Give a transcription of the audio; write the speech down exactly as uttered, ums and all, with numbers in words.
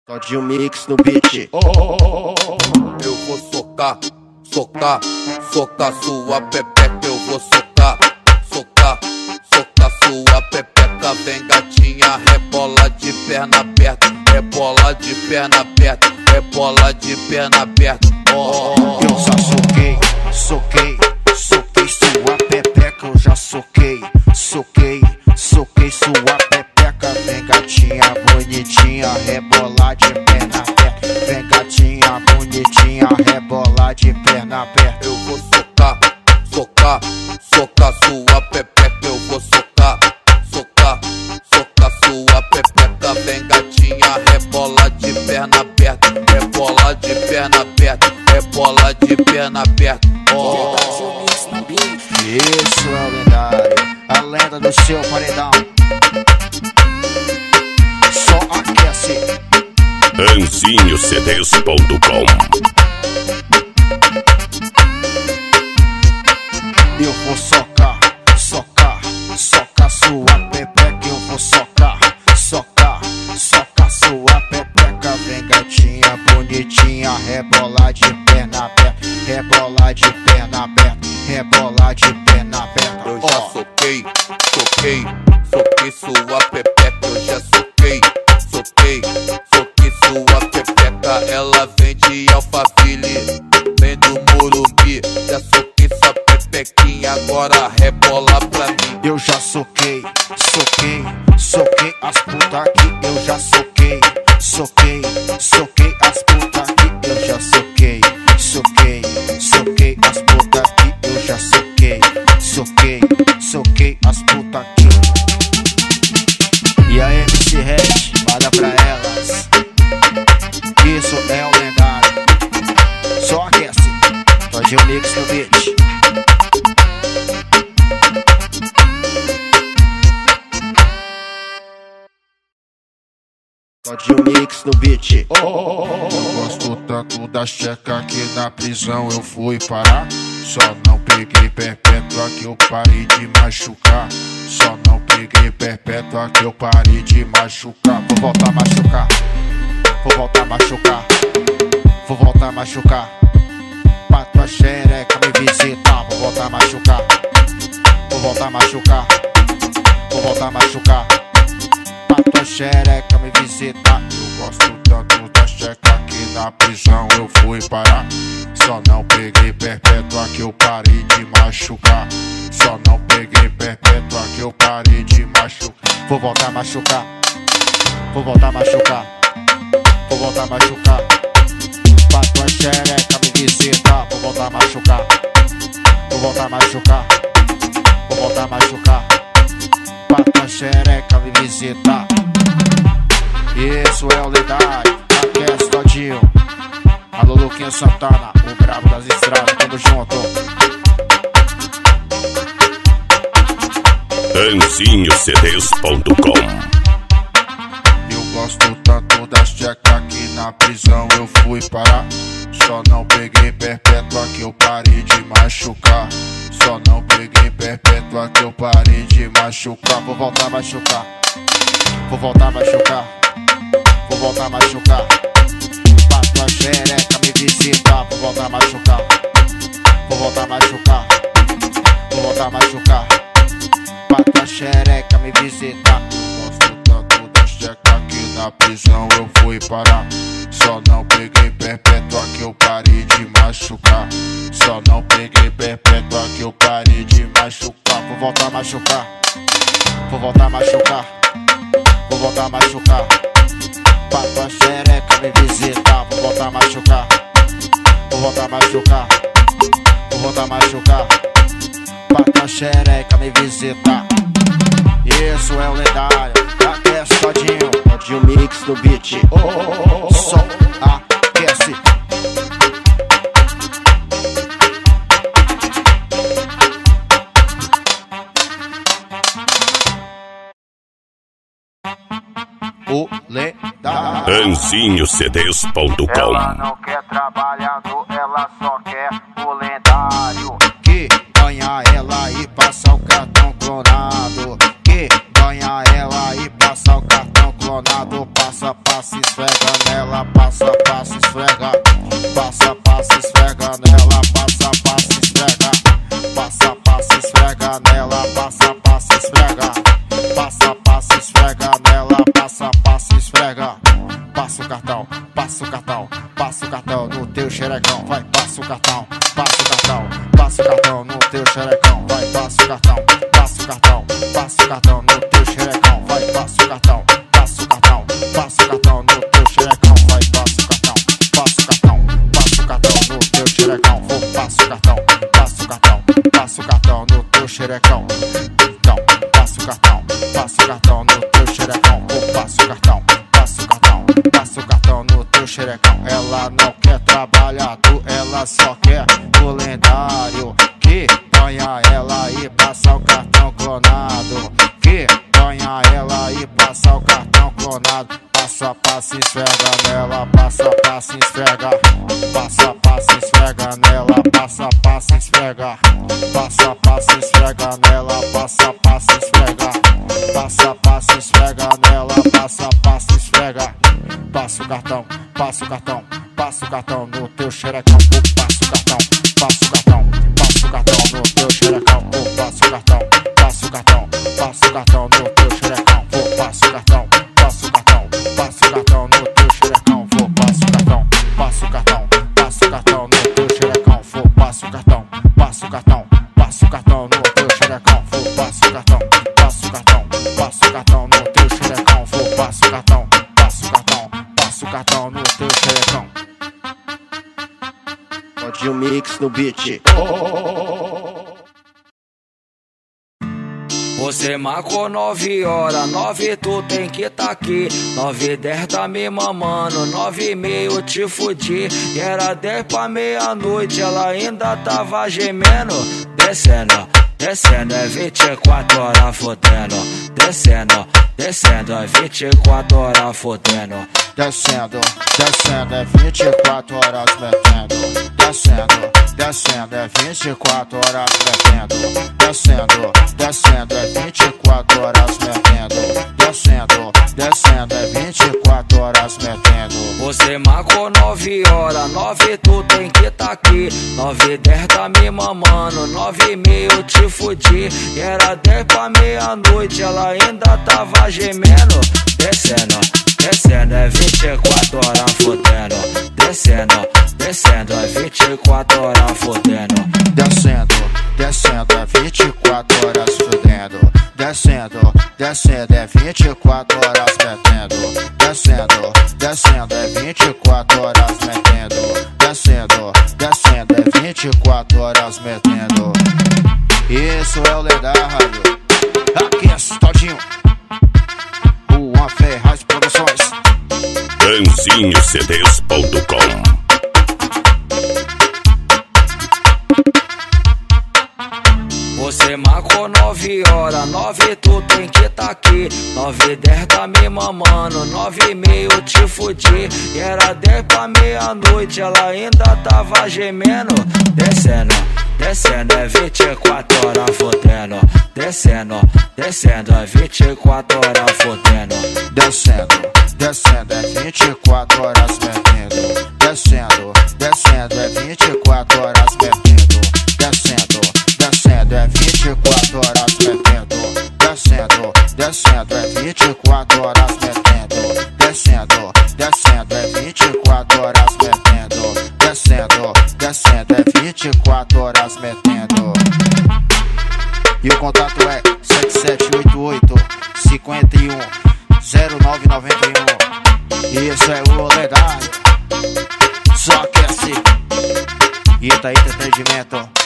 Todinho Mix no beat. Oh, oh, oh, oh. Eu vou socar, socar, socar sua pepeca. Eu vou socar, socar, socar sua pepeca. Vem gatinha, rebola de perna aberta, rebola de perna aberta, rebola de perna aberta. Oh, oh, eu já soquei, soquei, soquei sua pepeca. Eu já soquei, soquei, soquei sua pepeca. Vem gatinha bonitinha, rebola de perna aberta. Vem gatinha bonitinha, rebola de perna aberta. Eu vou socar, socar, socar sua pepeca. Eu vou socar, socar, socar sua pepeca. Vem gatinha, rebola de perna aberta, rebola de perna aberta, rebola de perna aberta. Oh. Isso é o lendário, a lenda do seu paredão. Só aquece. Anzinho C Ds ponto com. Eu vou socar, socar, socar sua pepeca. Eu vou socar, socar, socar sua pepeca. Vem gatinha bonitinha, rebola de perna aberta, rebola de perna aberta, rebola de perna aberta. Eu já soquei, soquei, soquei sua pepeca. Eu já soquei, soquei, soquei sua pepeca. Ela vem de Alphaville, vem do Morumbi. Já soquei sua pepequinha, agora rebola pra mim. Eu já soquei, soquei, soquei as puta aqui. Eu já soquei, soquei, soquei as puta aqui. Eu já soquei, soquei, soquei as puta aqui. Eu já soquei, soquei, soquei as puta aqui. E a M C Red, manda pra elas. Isso é o lendário. Só aquece. Todinho Mix no beat. Todinho Mix no beat. Oh, oh, oh, oh. Eu gosto tanto da checa que na prisão eu fui parar. Só não peguei perpétua que eu parei de machucar. Só não peguei perpétua que eu parei de machucar. Vou voltar a machucar, vou voltar a machucar, vou voltar a machucar. Pra tua xereca me visitar. Vou voltar a machucar, vou voltar a machucar, vou voltar a machucar. Pra tua xereca me visitar. Eu gosto tanto da checa que na prisão eu fui parar. Só não peguei perpétua que eu parei de machucar. Só não peguei perpétua que eu parei de machucar. Vou voltar a machucar, vou voltar a machucar, vou voltar a machucar. Pra tua xereca me visitar. Vou voltar a machucar, vou voltar a machucar, vou voltar a machucar. Pra tua xereca me visitar. Isso é o lendário, aquece todinho. Alô Luquinha Santana, o brabo das estradas, tamo junto. Anzinho C Ds ponto com. Eu gosto tanto da checa que na prisão eu fui parar. Só não peguei perpétua que eu parei de machucar. Só não peguei perpétua que eu parei de machucar. Vou voltar a machucar, vou voltar a machucar, vou voltar a machucar. Pra tua xereca me visitar. Vou voltar a machucar, vou voltar a machucar, vou voltar a machucar. Pra tua xereca me visitar. Eu gosto tanto da checa que na prisão eu fui parar. Só não peguei perpétua que eu parei de machucar. Só não peguei perpétua que eu parei de machucar. Vou voltar a machucar, vou voltar a machucar, vou voltar a machucar. Pra tua xereca me visitar. Vou voltar a machucar, vou voltar a machucar, vou voltar a machucar. Pra tua xereca me visitar. Isso é o lendário, aquece todinho. Todinho Mix no beat. oh, oh, oh. Só aquece. O lendário. Anzinho C Ds ponto com. Ela não quer trabalhador, ela só quer o lendário. Que ganha ela e passa o cartão clonado. Que ganha ela e passa o cartão clonado. Passa, passa. passa, esfrega nela, passa, passa, esfrega. Passa, passa, esfrega nela, passa, passa, esfrega. Passa, passa, esfrega nela, passa, passa, esfrega. Passa, passa, esfrega nela, passa, passa, esfrega. Passa o cartão, passa o cartão, passa o cartão no teu xerecão. Vai, passa o cartão, passa o cartão, passa o cartão no teu xerecão. Vai, passa o cartão, passa o cartão, passa o cartão no teu xerecão. Vai, passa o cartão, passa o cartão, passa o cartão no teu xerecão. Vai, passa o cartão, passa o cartão, passa o cartão no teu xerecão. Vou, passa o cartão, passa o cartão, passa o cartão no teu xerecão. Então, passa o cartão, passa o cartão no teu xerecão. Vou, passa o cartão, passa o cartão, passa o cartão no teu xerecão. Ela não quer trabalhador, ela só quer o lendário. Que ganha ela e passa o cartão clonado. Que ganha ela e passa o cartão clonado. Passa, passa, esfrega nela, passa, passa, esfrega. Passa, passa, esfrega nela, passa, passa, esfrega. Passa, passa, esfrega nela, passa, passa, esfrega. Passa, passa, esfrega nela, passa, passa, esfrega. Passa o cartão, passa o cartão, passa o cartão no teu xerecão. Passa o cartão, passa o cartão, passa o cartão no teu xerecão. Passa o cartão, passa o cartão, passa o cartão no teu xerecão. Passa o cartão, passa o cartão, passa o cartão no teu xerecão. Passa o cartão, passa o cartão, passa o cartão no teu xerecão. Passa o cartão, passa o cartão, passa o cartão no teu xerecão. Passa o cartão, passa o cartão, passa o cartão no teu xerecão. Passa o cartão, passa o cartão, passa o cartão no teu xerecão. Pode o mix no beat. Você marcou nove horas, nove tu tem que tá aqui. Nove e dez tá me mamando, nove e meia eu te fudi. E era dez pra meia-noite, ela ainda tava gemendo. Descendo, descendo, é vinte e quatro horas fodendo. Descendo, descendo, é vinte e quatro horas fodendo. Descendo, descendo, é vinte e quatro horas metendo. Descendo, descendo, é vinte e quatro horas metendo. Descendo, descendo, é vinte e quatro horas metendo. Descendo, descendo, é vinte e quatro horas metendo. Você marcou nove horas, nove tu tem que tá aqui. Nove e dez tá me mamando, nove e meia eu te fudi. E era dez pra meia-noite, ela ainda tava gemendo. Descendo, descendo, é vinte e quatro horas fodendo. Descendo, descendo, é vinte e quatro horas fodendo. Descendo, descendo, é vinte e quatro horas fodendo. Descendo, descendo, é vinte e quatro horas metendo. Descendo, descendo, é vinte e quatro horas metendo. Descendo, descendo, é vinte e quatro horas metendo. Isso é o lendário. Aquece todinho. Juan Ferraz Produções. Anzinho C Ds ponto com. Você marcou nove horas, nove tu tem que tá aqui. Nove e dez tá me mamando, nove e meia eu te fudi. E era dez pra meia-noite, ela ainda tava gemendo. Descendo, descendo, é vinte e quatro horas fodendo. Descendo, descendo, é vinte e quatro horas fodendo. Descendo, descendo, é vinte e quatro horas metendo. Descendo, descendo, é vinte e quatro horas metendo. Descendo, descendo, é vinte e quatro horas metendo. Descendo, descendo, é vinte e quatro horas metendo. Descendo, descendo, é vinte e quatro horas metendo. Descendo, descendo, é vinte e quatro horas metendo. E o contato é sete sete oito oito, cinco um, zero nove nove um. Isso é o lendário. Só aquece. Ita, Ita Entendimento.